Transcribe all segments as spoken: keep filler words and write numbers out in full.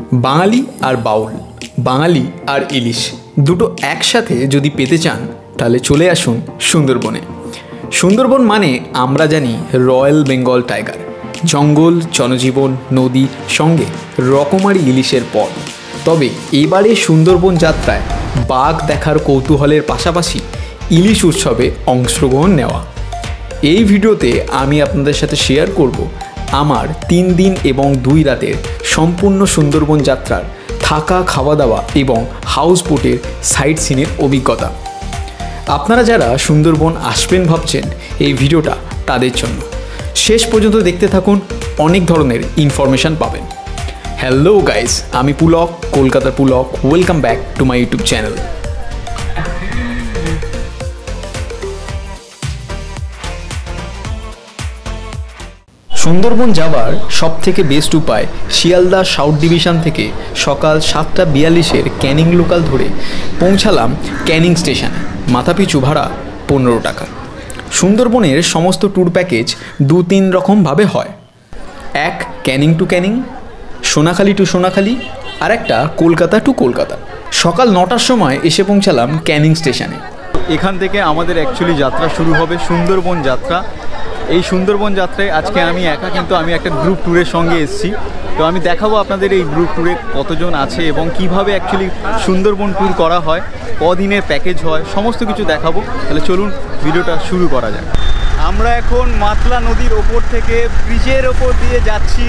বাঙালি আর বাউল, বাঙালি আর ইলিশ দুটো একসাথে যদি পেতে চান তাহলে চলে আসুন সুন্দরবনে। সুন্দরবন মানে আমরা জানি রয়্যাল বেঙ্গল টাইগার, জঙ্গল, জনজীবন, নদী, সঙ্গে রকমারি ইলিশের পথ। তবে এবারে সুন্দরবন যাত্রায় বাঘ দেখার কৌতূহলের পাশাপাশি ইলিশ উৎসবে অংশগ্রহণ নেওয়া। এই ভিডিওতে আমি আপনাদের সাথে শেয়ার করব আমার তিন দিন এবং দুই রাতের সম্পূর্ণ সুন্দরবন যাত্রার থাকা, খাওয়া দাওয়া এবং হাউস বোটের সাইট সিনের অভিজ্ঞতা। আপনারা যারা সুন্দরবন আসবেন ভাবছেন, এই ভিডিওটা তাদের জন্য। শেষ পর্যন্ত দেখতে থাকুন, অনেক ধরনের ইনফরমেশান পাবেন। হ্যালো গাইস, আমি পুলক, কলকাতার Pulak. Welcome back to my YouTube channel. Sundarban যাবার সবথেকে বেস্ট উপায় শিয়ালদা সাউথ ডিভিশন থেকে সকাল সাতটা বিয়াল্লিশের ক্যানিং লোকাল ধরে পৌঁছালাম ক্যানিং স্টেশনে। মাথাপিছু ভাড়া পনেরো টাকা। সুন্দরবনের সমস্ত ট্যুর প্যাকেজ দু তিন রকমভাবে হয়। এক ক্যানিং টু ক্যানিং, সোনাখালি টু সোনাখালি, আর একটা কলকাতা টু কলকাতা। সকাল নটার সময় এসে পৌঁছালাম ক্যানিং স্টেশনে। এখান থেকে আমাদের অ্যাকচুয়ালি যাত্রা শুরু হবে, সুন্দরবন যাত্রা। এই সুন্দরবন যাত্রায় আজকে আমি একা, কিন্তু আমি একটা গ্রুপ ট্যুরের সঙ্গে এসেছি। তো আমি দেখাবো আপনাদের এই গ্রুপ ট্যুরে কতজন আছে এবং কিভাবে অ্যাকচুয়ালি সুন্দরবন ট্যুর করা হয়, কদিনের প্যাকেজ হয়, সমস্ত কিছু দেখাবো। তাহলে চলুন ভিডিওটা শুরু করা যাক। আমরা এখন মাতলা নদীর ওপর থেকে ব্রিজের ওপর দিয়ে যাচ্ছি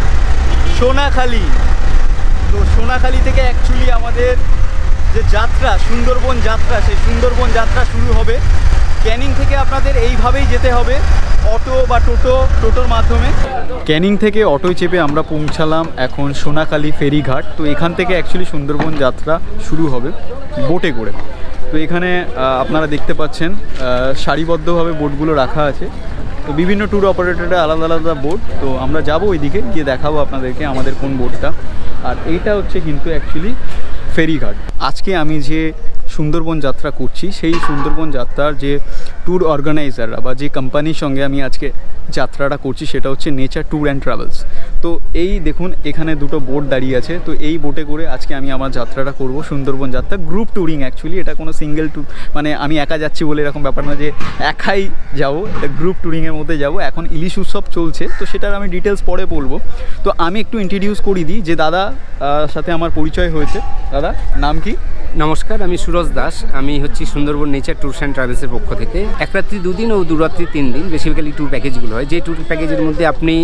সোনাখালি। তো সোনাখালি থেকে অ্যাকচুয়ালি আমাদের যে যাত্রা, সুন্দরবন যাত্রা, সেই সুন্দরবন যাত্রা শুরু হবে। ক্যানিং থেকে আপনাদের এইভাবেই যেতে হবে, অটো বা টোটো, টোটোর মাধ্যমে। ক্যানিং থেকে অটোয় চেপে আমরা পৌঁছালাম এখন সোনাখালি ফেরিঘাট। তো এখান থেকে অ্যাকচুয়ালি সুন্দরবন যাত্রা শুরু হবে বোটে করে। তো এখানে আপনারা দেখতে পাচ্ছেন সারিবদ্ধভাবে বোটগুলো রাখা আছে। তো বিভিন্ন ট্যুর অপারেটরের আলাদা আলাদা বোট। তো আমরা যাবো ওইদিকে গিয়ে দেখাবো আপনাদেরকে আমাদের কোন বোটটা। আর এইটা হচ্ছে কিন্তু অ্যাকচুয়ালি ফেরিঘাট। আজকে আমি যে সুন্দরবন যাত্রা করছি, সেই সুন্দরবন যাত্রার যে ট্যুর অর্গানাইজাররা বা যে কোম্পানির সঙ্গে আমি আজকে যাত্রাটা করছি সেটা হচ্ছে নেচার ট্যুর অ্যান্ড ট্রাভেলস। তো এই দেখুন এখানে দুটো বোট দাঁড়িয়ে আছে। তো এই বোটে করে আজকে আমি আমার যাত্রাটা করব, সুন্দরবন যাত্রা। গ্রুপ ট্যুরিং অ্যাকচুয়ালি, এটা কোনো সিঙ্গেল ট্যুর, মানে আমি একা যাচ্ছি বলে এরকম ব্যাপার না যে একাই যাবো, এটা গ্রুপ ট্যুরিংয়ের মধ্যে যাব। এখন ইলিশ উৎসব চলছে, তো সেটার আমি ডিটেলস পরে বলবো। তো আমি একটু ইন্ট্রোডিউস করে দিই যে দাদা সাথে আমার পরিচয় হয়েছে। দাদা নাম কি? নমস্কার, আমি সুরজ দাস। আমি হচ্ছি সুন্দরবন নেচার ট্যুরস অ্যান্ড ট্রাভেলসের পক্ষ থেকে। এক রাত্রি দুদিন ও দু রাত্রি তিন দিন বেসিক্যালি ট্যুর প্যাকেজগুলো হয়। যে ট্যুর প্যাকেজের মধ্যে আপনি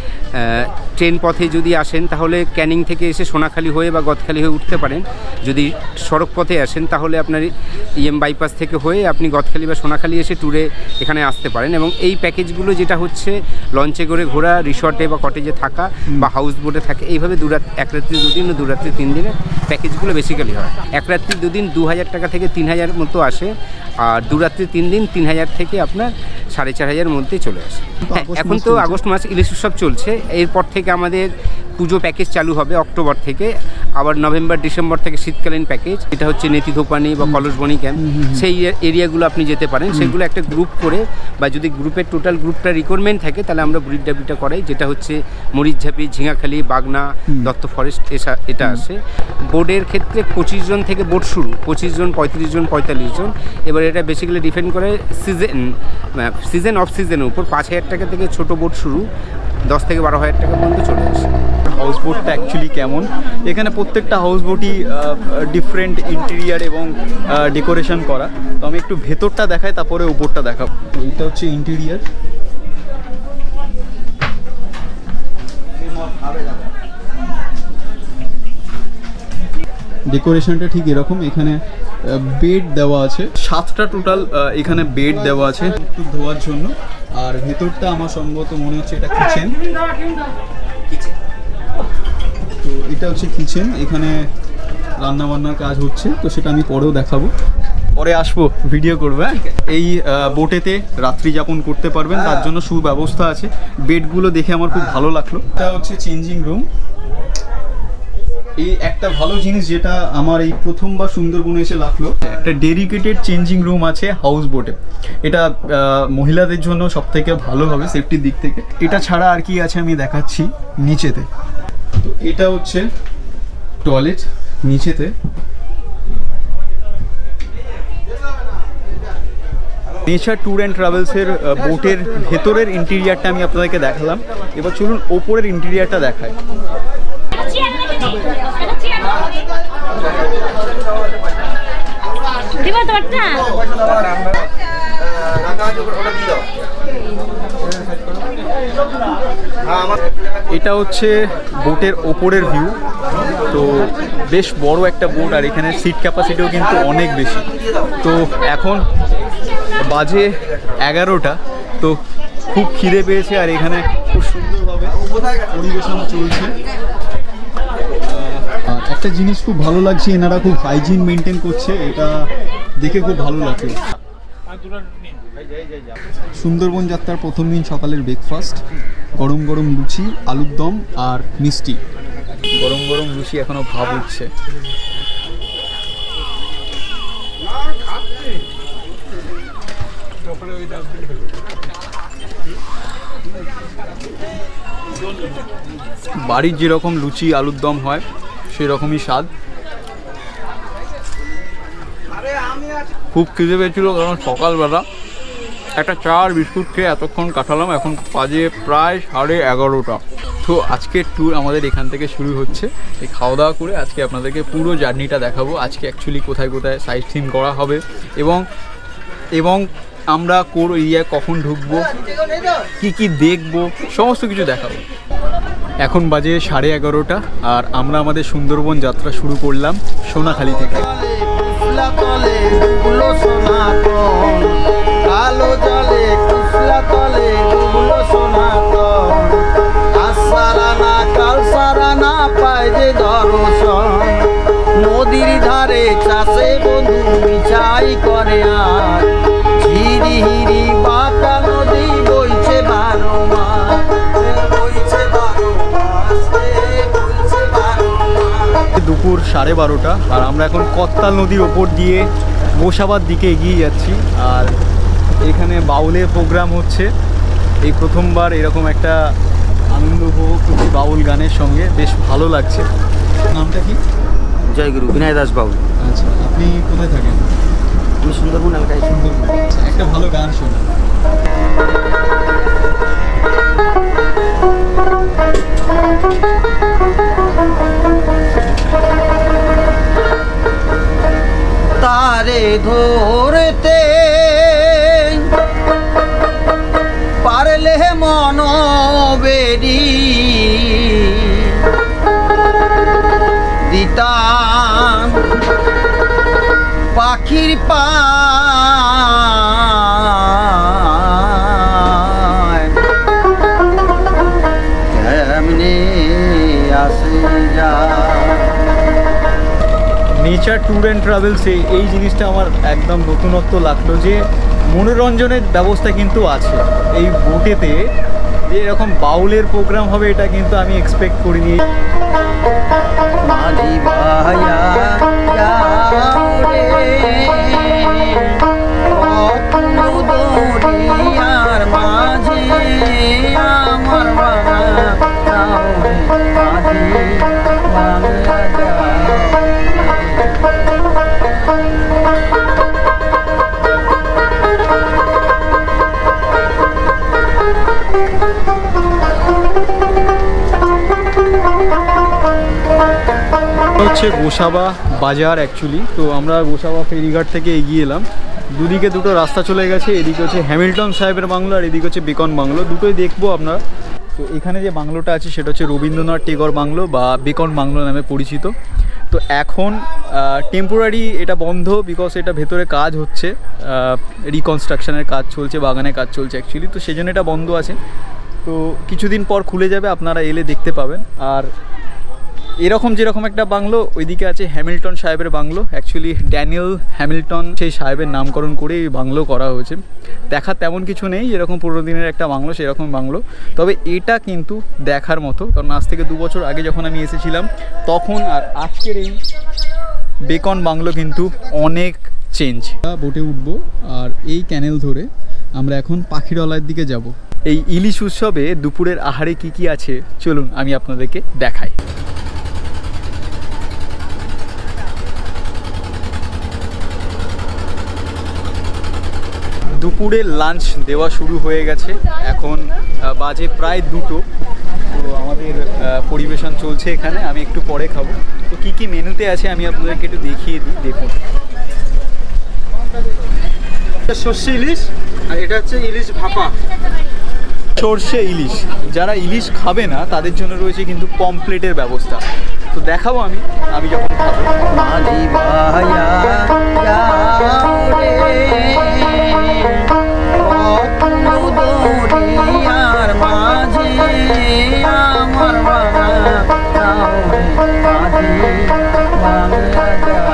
ট্রেন পথে যদি আসেন তাহলে ক্যানিং থেকে এসে সোনাখালি হয়ে বা গদখালি হয়ে উঠতে পারেন। যদি সড়ক পথে আসেন তাহলে আপনার ইএম বাইপাস থেকে হয়ে আপনি গদখালি বা সোনাখালি এসে ট্যুরে এখানে আসতে পারেন। এবং এই প্যাকেজগুলো যেটা হচ্ছে লঞ্চে করে ঘোরা, রিসর্টে বা কটেজে থাকা বা হাউস বোটে থাকে, এইভাবে দু রাত এক রাত্রি দুদিন ও দু রাত্রি তিন দিনের প্যাকেজগুলো বেসিক্যালি হয়। এক রাত্রি দুদিন দু হাজার টাকা থেকে তিন হাজার মতো আসে, আর দু রাত্রি তিন দিন তিন হাজার থেকে আপনার সাড়ে চার হাজার মধ্যেই চলে আসে। হ্যাঁ, এখন তো আগস্ট মাস ইলিশ উৎসব চলছে। এরপর থেকে আমাদের পুজো প্যাকেজ চালু হবে অক্টোবর থেকে। আবার নভেম্বর ডিসেম্বর থেকে শীতকালীন প্যাকেজ, এটা হচ্ছে নেতিধোপানি বা কলসবনি ক্যাম্প, সেই এরিয়াগুলো আপনি যেতে পারেন। সেগুলো একটা গ্রুপ করে বা যদি গ্রুপের টোটাল গ্রুপটা রিকোয়ারমেন্ট থাকে তাহলে আমরা ব্রিড ডাবিটা করাই, যেটা হচ্ছে মরিচঝাপি, ঝিঙাখালি, বাগনা, দত্ত ফরেস্ট, এসা এটা আসে। বোর্ডের ক্ষেত্রে পঁচিশ জন থেকে বোট শুরু, পঁচিশ জন, পঁয়ত্রিশ জন, পঁয়তাল্লিশ জন। এবার এটা বেসিক্যালি ডিপেন্ড করে সিজন সিজন অফ সিজনের উপর। পাঁচ হাজার টাকা থেকে ছোটো বোট শুরু, দশ থেকে বারো হাজার টাকা পর্যন্ত চলে আসে। হাউস বোটটা অ্যাকচুয়ালি কেমন? এখানে প্রত্যেকটা হাউস বোটই ডিফারেন্ট ইন্টেরিয়ার এবং ডেকোরেশন করা। তো আমি একটু ভেতরটা দেখাই, তারপরে উপরটা দেখাবো। এইটা হচ্ছে ইন্টেরিয়ার। ডেকোরেশনটা ঠিক এরকম। এখানে বেড দেওয়া আছে, সাতটা টোটাল এখানে বেড দেওয়া আছে একটু ধোয়ার জন্য। আর ভেতরটা আমার সম্ভবত মনে হচ্ছে এটা কিচেন। তো এটা হচ্ছে কিচেন, এখানে রান্না বান্নার কাজ হচ্ছে। তো সেটা আমি পরেও দেখাবো, পরে আসবো, ভিডিও করবো। এই বোটেতে রাত্রি যাপন করতে পারবেন, তার জন্য সুব্যবস্থা আছে। বেডগুলো দেখে আমার খুব ভালো লাগলো। এটা হচ্ছে চেঞ্জিং রুম। এই একটা ভালো জিনিস যেটা আমার এই প্রথমবার সুন্দরবনে এসে লাগলো, একটা ডেডিকেটেড চেঞ্জিং রুম আছে হাউস বোটে। এটা মহিলাদের জন্য সব থেকে ভালো হবে সেফটির দিক থেকে। এটা ছাড়া আর কি আছে আমি দেখাচ্ছি নিচেতে। তো এটা হচ্ছে টয়লেট নিচেতে। নেচার ট্যুর অ্যান্ড ট্রাভেলসের বোটের ভেতরের ইন্টেরিয়ারটা আমি আপনাদেরকে দেখালাম, এবার চলুন ওপরের ইন্টেরিয়ারটা দেখায়। এটা হচ্ছে বোটের ওপরের ভিউ। তো বেশ বড় একটা বোট, আর এখানে সিট ক্যাপাসিটিও কিন্তু অনেক বেশি। তো এখন বাজে এগারোটা, তো খুব খিদে পেয়েছে, আর এখানে খুব সুন্দরভাবে পরিবেশন চলছে। একটা জিনিস খুব ভালো লাগছে, এনারা খুব হাইজিন মেনটেন করছে, এটা দেখে খুব ভালো লাগছে। সুন্দরবন যাত্রার প্রথম দিন সকালের ব্রেকফাস্ট, গরম গরম লুচি, আলুর দম আর মিষ্টি। গরম গরম লুচি এখনো ভাব উঠছে। বাড়ির যেরকম লুচি আলুর দম হয় সেরকমই স্বাদ। খুব খিদে পেয়েছিল, কারণ সকালবেলা একটা চা আর বিস্কুট খেয়ে এতক্ষণ কাটালাম। এখন বাজে প্রায় সাড়ে এগারোটা। তো আজকের ট্যুর আমাদের এখান থেকে শুরু হচ্ছে। এই খাওয়া দাওয়া করে আজকে আপনাদেরকে পুরো জার্নিটা দেখাবো, আজকে অ্যাকচুয়ালি কোথায় কোথায় সাইট সিন করা হবে, এবং এবং আমরা কোন এরিয়ায় কখন ঢুকবো, কি কি দেখবো, সমস্ত কিছু দেখাবো। এখন বাজে সাড়ে এগারোটা, আর আমরা আমাদের সুন্দরবন যাত্রা শুরু করলাম সোনাখালি থেকে। কালো জলে কুসলা তলে ডুবলো সনাতন, আসারানা কাল সারানা পায় যে দর্শন, নদীর ধারে চাষে বন্ধু মিছাই করে, আর ঝিরি হিরি বাঁকা নদী বইছে বারো মাস, বইছে বারো মাস, বইছে বারো মাস। দুপুর সাড়ে বারোটা, আর আমরা এখন কত্তাল নদীর ওপর দিয়ে গোসাবার দিকে এগিয়ে যাচ্ছি। আর এখানে বাউলের প্রোগ্রাম হচ্ছে, এই প্রথমবার এরকম একটা আনন্দ উপভোগ করছি বাউল গানের সঙ্গে, বেশ ভালো লাগছে। নামটা কি? জয়গুরু বিনয় দাস বাউল। আচ্ছা, আপনি কোথায় থাকেন? আমি সুন্দরবন এলাকায়। সুন্দরবন। একটা ভালো গান শোনা। তারে ধরতে পারলে মন বেরি দিতাম পাখির পায়, কেমনে আসে যা। নেচার ট্যুর অ্যান্ড ট্রাভেলসে এই জিনিসটা আমার একদম নতুনত্ব লাগলো, যে মনোরঞ্জনের ব্যবস্থা কিন্তু আছে এই বোটেতে, যে এরকম বাউলের প্রোগ্রাম হবে এটা কিন্তু আমি এক্সপেক্ট করিনি। মাঝি ভাইয়া দরিয়ার মাঝে আমার হচ্ছে গোসাবা বাজার অ্যাকচুয়ালি। তো আমরা গোসাবা ফেরিঘাট থেকে এগিয়ে এলাম, দুদিকে দুটো রাস্তা চলে গেছে, এদিকে হচ্ছে হ্যামিল্টন সাহেবের বাংলো আর এদিকে হচ্ছে বেকন বাংলো, দুটোই দেখবো আমরা। তো এখানে যে বাংলোটা আছে সেটা হচ্ছে রবীন্দ্রনাথ টেগর বাংলো বা বেকন বাংলো নামে পরিচিত। তো এখন টেম্পোরারি এটা বন্ধ, বিকজ এটা ভেতরে কাজ হচ্ছে, রিকনস্ট্রাকশনের কাজ চলছে, বাগানের কাজ চলছে অ্যাকচুয়ালি, তো সেই জন্য এটা বন্ধ আছে। তো কিছুদিন পর খুলে যাবে, আপনারা এলে দেখতে পাবেন। আর এরকম যেরকম একটা বাংলো ওইদিকে আছে হ্যামিল্টন সাহেবের বাংলো, অ্যাকচুয়ালি ড্যানিয়েল হ্যামিল্টন সেই সাহেবের নামকরণ করে এই বাংলো করা হয়েছে। দেখার তেমন কিছু নেই, যেরকম পুরোনো দিনের একটা বাংলো সেরকম বাংলো, তবে এটা কিন্তু দেখার মতো, কারণ আজ থেকে দু বছর আগে যখন আমি এসেছিলাম তখন আর আজকের এই বেকন বাংলো কিন্তু অনেক চেঞ্জ। বোটে উঠবো, আর এই ক্যানেল ধরে আমরা এখন পাখিরালয়ের দিকে যাব। এই ইলিশ উৎসবে দুপুরের আহারে কি কি আছে চলুন আমি আপনাদেরকে দেখাই। দুপুরের লাঞ্চ দেওয়া শুরু হয়ে গেছে, এখন বাজে প্রায় দুটো। তো আমাদের পরিবেশন চলছে এখানে, আমি একটু পরে খাবো। তো কী কী মেনুতে আছে আমি আপনাদেরকে একটু দেখিয়ে দিই, দেখুন। সর্ষে ইলিশ, আর এটা হচ্ছে ইলিশ ভাপা। সর্ষে ইলিশ, যারা ইলিশ খাবে না তাদের জন্য রয়েছে কিন্তু পমপ্লেটের ব্যবস্থা। তো দেখাবো আমি আমি যখন খাবো। মাঝি ভাইয়া যাও রে অপূর্ব দরিয়ার মাঝে আমার বাবা যাও রে মাঝি বাংলা যাও।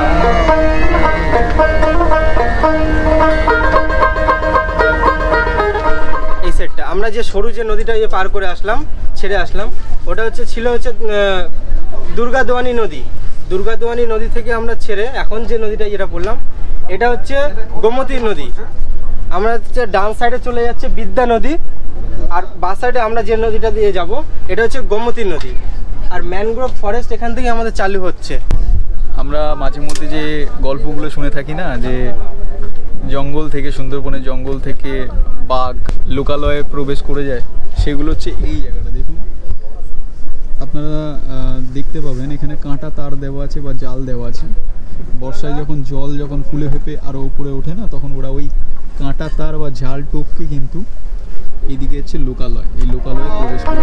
এই সেটটা আমরা যে সরু যে নদীটা যে পার করে আসলাম, ছেড়ে আসলাম, ওটা হচ্ছে ছিল হচ্ছে দুর্গাদোয়ানি নদী। দুর্গাদোয়ানি নদী থেকে আমরা ছেড়ে এখন যে নদীটা যেটা বললাম, এটা হচ্ছে গোমতী নদী। আমরা হচ্ছে ডান সাইডে চলে যাচ্ছে বিদ্যা নদী, আর বাঁ সাইডে আমরা যে নদীটা দিয়ে যাব এটা হচ্ছে গোমতী নদী। আর ম্যানগ্রোভ ফরেস্ট এখান থেকে আমাদের চালু হচ্ছে। আমরা মাঝে মধ্যে যে গল্পগুলো শুনে থাকি না, যে জঙ্গল থেকে, সুন্দরবনের জঙ্গল থেকে বাঘ লোকালয়ে প্রবেশ করে যায়, সেগুলো হচ্ছে এই জায়গাটা। দেখুন, আপনারা দেখতে পাবেন এখানে কাঁটা তার দেওয়া আছে বা জাল দেওয়া আছে। বর্ষায় যখন জল যখন ফুলে ফেপে আরও উপরে ওঠে না, তখন ওরা ওই কাঁটা তার বা জাল টোপকে কিন্তু এইদিকে হচ্ছে লোকালয়, এই লোকালয়ে প্রবেশ করে।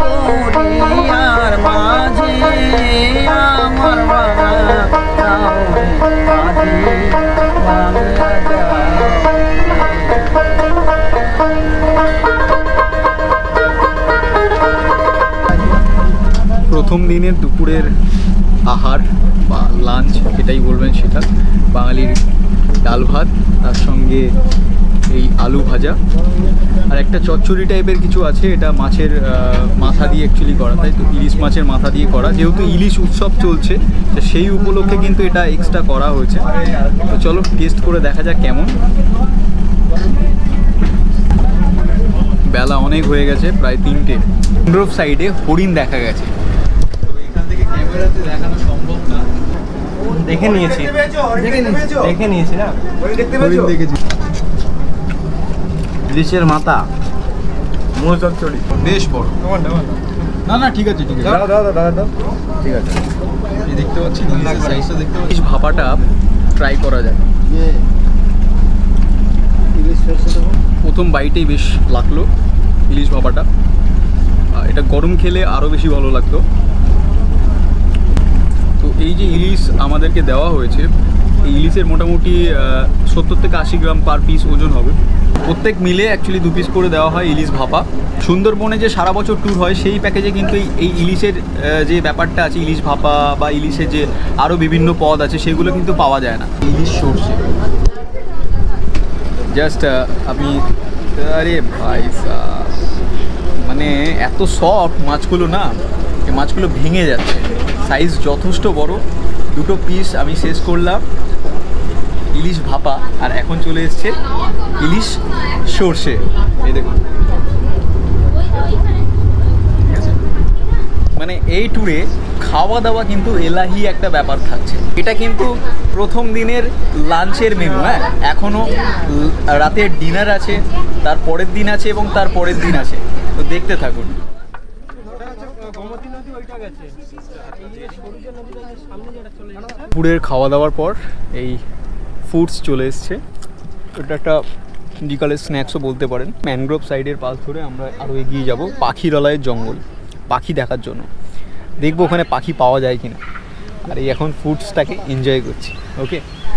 প্রথম দিনের দুপুরের আহার বা লাঞ্চ এটাই বলবেন, সেটা বাঙালির ডাল ভাত, তার সঙ্গে এই আলু ভাজা আর একটা চচ্চড়ি টাইপের কিছু আছে। এটা মাছের মাথা দিয়ে অ্যাকচুয়ালি করা, তাই তো ইলিশ মাছের মাথা দিয়ে করা। যেহেতু ইলিশ উৎসব চলছে, তো সেই উপলক্ষে কিন্তু এটা এক্সট্রা করা হয়েছে। তো চলো টেস্ট করে দেখা যাক কেমন। বেলা অনেক হয়ে গেছে, প্রায় তিনটে। ম্যানগ্রোভ সাইডে হরিণ দেখা গেছে, তো এখান থেকে ক্যামেরাতে দেখানো সম্ভব না। দেখে নিয়েছি দেখে নিয়েছি না, হরিণ দেখেছি। ইলিশের মাথা, মূল চচ্চড়ি বেশ বড়। না না ঠিক আছে ঠিক আছে দাদা দাদা দাদা দাদা ঠিক আছে। এই দেখতে পাচ্ছি ইলিশের সাইজটা দেখতে পাচ্ছি। ইলিশ ভাপাটা ট্রাই করা যায়। ইলিশ সরষে দেবো। প্রথম বাইটেই বেশ লাগলো ইলিশ ভাপাটা। এটা গরম খেলে আরও বেশি ভালো লাগতো। তো এই যে ইলিশ আমাদেরকে দেওয়া হয়েছে, এই ইলিশের মোটামুটি সত্তর থেকে আশি গ্রাম পার পিস ওজন হবে। প্রত্যেক মিলে অ্যাকচুয়ালি দু পিস করে দেওয়া হয় ইলিশ ভাপা। সুন্দরবনে যে সারা বছর ট্যুর হয় সেই প্যাকেজে কিন্তু এই ইলিশের যে ব্যাপারটা আছে, ইলিশ ভাপা বা ইলিশের যে আরও বিভিন্ন পদ আছে, সেগুলো কিন্তু পাওয়া যায় না। ইলিশ সর্ষে জাস্ট আপনি, আরে ভাই মানে এত সফট মাছগুলো না, এই মাছগুলো ভেঙে যাচ্ছে। সাইজ যথেষ্ট বড়। দুটো পিস আমি শেষ করলাম ইলিশ ভাপা, আর এখন চলে এসছে ইলিশ সর্ষে। এই দেখুন, মানে এই ট্যুরে খাওয়া দাওয়া কিন্তু এলাহি একটা ব্যাপার থাকছে। এটা কিন্তু প্রথম দিনের লাঞ্চের মেনু। হ্যাঁ, এখনও রাতের ডিনার আছে, তার পরের দিন আছে এবং তার পরের দিন আছে। তো দেখতে থাকুন। দুপুরের খাওয়া দাওয়ার পর এই ফুডস চলে এসছে। এটা একটা বিকালের স্ন্যাক্সও বলতে পারেন। ম্যানগ্রোভ সাইডের পাশ ধরে আমরা আরও এগিয়ে যাব পাখিরালয়ের জঙ্গল, পাখি দেখার জন্য। দেখবো ওখানে পাখি পাওয়া যায় কিনা। আর এই এখন ফুডসটাকে এনজয় করছি। ওকে,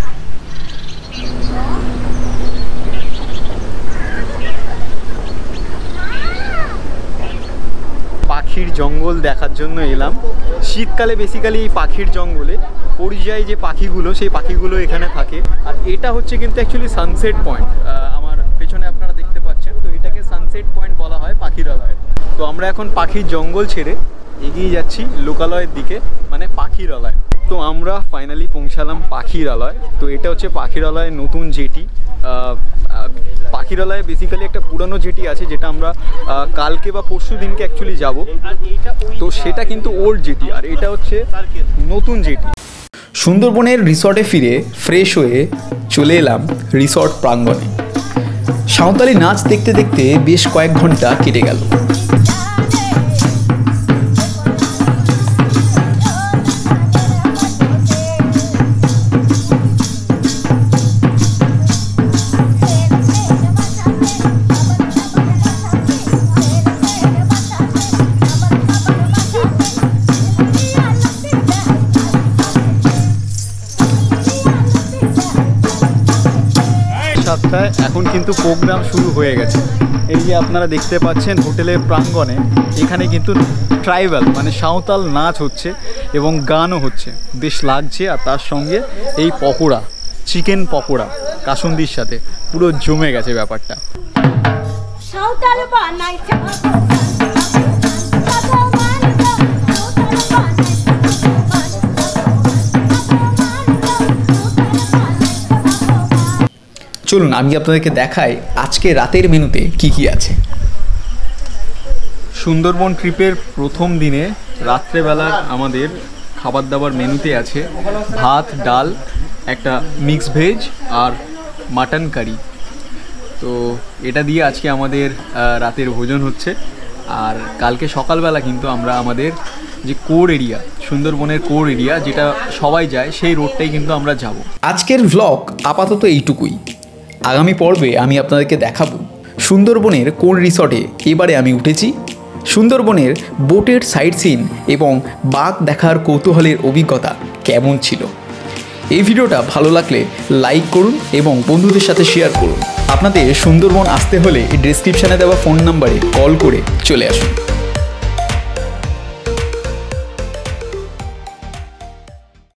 পাখির জঙ্গল দেখার জন্য এলাম। শীতকালে বেসিক্যালি এই পাখির জঙ্গলে পরিযায়ী যে পাখিগুলো, সেই পাখিগুলো এখানে থাকে। আর এটা হচ্ছে কিন্তু অ্যাকচুয়ালি সানসেট পয়েন্ট। আমার পেছনে আপনারা দেখতে পাচ্ছেন, তো এটাকে সানসেট পয়েন্ট বলা হয় পাখিরালয়। তো আমরা এখন পাখির জঙ্গল ছেড়ে এগিয়ে যাচ্ছি লোকালয়ের দিকে, মানে পাখিরালয়। তো আমরা ফাইনালি পৌঁছালাম পাখিরালয়। তো এটা হচ্ছে পাখিরালয়ের নতুন জেটি। পাখিরালয়ে বেসিক্যালি একটা পুরানো জেটি আছে, যেটা আমরা কালকে বা পরশু দিনকে অ্যাকচুয়ালি যাব। তো সেটা কিন্তু ওল্ড জেটি, আর এটা হচ্ছে নতুন জেটি। সুন্দরবনের রিসর্টে ফিরে ফ্রেশ হয়ে চলে এলাম রিসর্ট প্রাঙ্গণে। সাঁওতালি নাচ দেখতে দেখতে বেশ কয়েক ঘন্টা কেটে গেল। সাতটায় এখন কিন্তু প্রোগ্রাম শুরু হয়ে গেছে। এই যে আপনারা দেখতে পাচ্ছেন হোটেলের প্রাঙ্গণে, এখানে কিন্তু ট্রাইবাল মানে সাঁওতাল নাচ হচ্ছে এবং গানও হচ্ছে, বেশ লাগছে। আর তার সঙ্গে এই পকোড়া, চিকেন পকোড়া কাসুন্দির সাথে পুরো জমে গেছে ব্যাপারটা। চলুন আমি আপনাদেরকে দেখাই আজকে রাতের মেনুতে কি কি আছে। সুন্দরবন ট্রিপের প্রথম দিনে রাত্রেবেলার আমাদের খাবার দাবার মেনুতে আছে ভাত, ডাল, একটা মিক্স ভেজ আর মাটন কারি। তো এটা দিয়ে আজকে আমাদের রাতের ভোজন হচ্ছে। আর কালকে সকালবেলা কিন্তু আমরা আমাদের যে কোর এরিয়া, সুন্দরবনের কোর এরিয়া যেটা সবাই যায়, সেই রোডটাই কিন্তু আমরা যাব। আজকের ভ্লগ আপাতত এইটুকুই। আগামী পর্বে আমি আপনাদেরকে দেখাবো সুন্দরবনের কোন রিসর্টে এবারে আমি উঠেছি, সুন্দরবনের বোটের সাইট সিন এবং বাঘ দেখার কৌতূহলের অভিজ্ঞতা কেমন ছিল। এই ভিডিওটা ভালো লাগলে লাইক করুন এবং বন্ধুদের সাথে শেয়ার করুন। আপনাদের সুন্দরবন আসতে হলে এই ডেসক্রিপশানে দেওয়া ফোন নাম্বারে কল করে চলে আসুন।